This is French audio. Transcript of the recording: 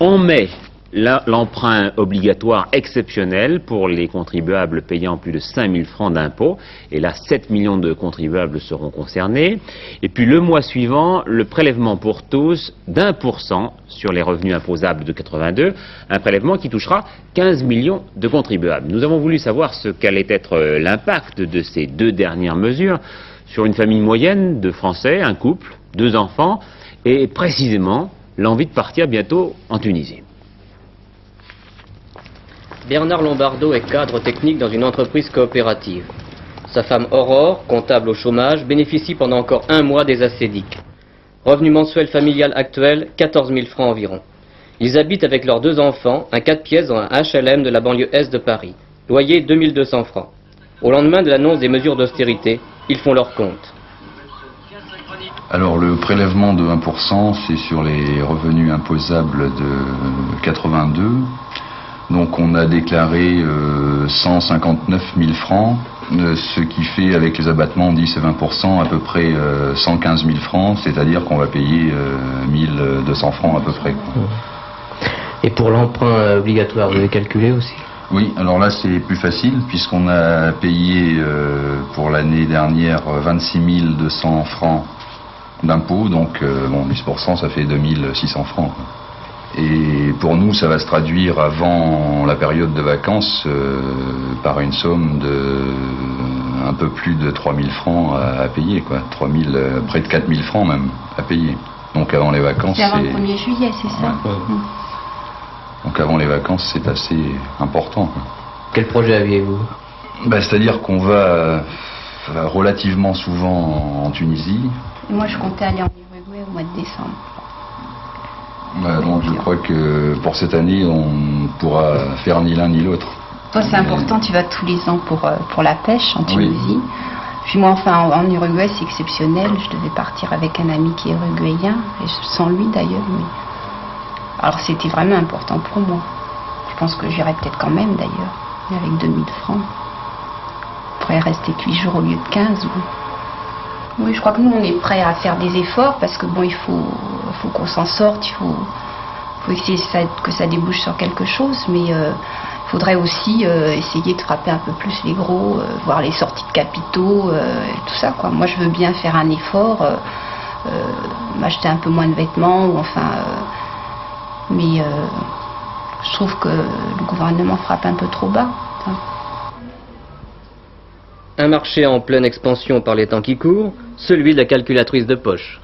On met l'emprunt obligatoire exceptionnel pour les contribuables payant plus de 5 000 francs d'impôts. Et là, 7 millions de contribuables seront concernés. Et puis le mois suivant, le prélèvement pour tous d'1% sur les revenus imposables de 82, un prélèvement qui touchera 15 millions de contribuables. Nous avons voulu savoir ce qu'allait être l'impact de ces deux dernières mesures sur une famille moyenne de Français, un couple, 2 enfants, et précisément l'envie de partir bientôt en Tunisie. Bernard Lombardo est cadre technique dans une entreprise coopérative. Sa femme Aurore, comptable au chômage, bénéficie pendant encore 1 mois des ACEDIC. Revenu mensuel familial actuel, 14 000 francs environ. Ils habitent avec leurs 2 enfants, un 4 pièces dans un HLM de la banlieue est de Paris. Loyer 2 200 francs. Au lendemain de l'annonce des mesures d'austérité, ils font leur compte. Alors le prélèvement de 1%, c'est sur les revenus imposables de 82. Donc on a déclaré 159 000 francs, ce qui fait avec les abattements 10 et 20% à peu près 115 000 francs, c'est-à-dire qu'on va payer 1 200 francs à peu près. Et pour l'emprunt obligatoire, vous avez calculé aussi? Oui, alors là c'est plus facile puisqu'on a payé pour l'année dernière 26 200 francs d'impôts, donc bon, 10% ça fait 2 600 francs. Et pour nous, ça va se traduire avant la période de vacances par une somme de un peu plus de 3 000 francs à payer, quoi. Près de 4 000 francs même à payer. Donc avant les vacances. C'est avant le 1er juillet, c'est ça. Ouais. Donc avant les vacances, c'est assez important, quoi. Quel projet aviez-vous? C'est-à-dire qu'on va relativement souvent en Tunisie. Et moi, je comptais aller en Uruguay au mois de décembre. Donc je crois que pour cette année, on ne pourra faire ni l'un ni l'autre. Toi, c'est important, tu vas tous les ans pour la pêche en Tunisie. Oui. Puis moi, enfin, en Uruguay, c'est exceptionnel. Je devais partir avec un ami qui est uruguayen, et sans lui d'ailleurs. Mais... alors c'était vraiment important pour moi. Je pense que j'irai peut-être quand même d'ailleurs, mais avec 2 000 francs. Je pourrais rester 8 jours au lieu de 15. Oui, je crois que nous, on est prêts à faire des efforts parce que bon, il faut qu'on s'en sorte, il faut essayer que ça débouche sur quelque chose, mais il faudrait aussi essayer de frapper un peu plus les gros, voir les sorties de capitaux, et tout ça, quoi. Moi, je veux bien faire un effort, m'acheter un peu moins de vêtements, ou enfin, mais je trouve que le gouvernement frappe un peu trop bas. Un marché en pleine expansion par les temps qui courent, celui de la calculatrice de poche.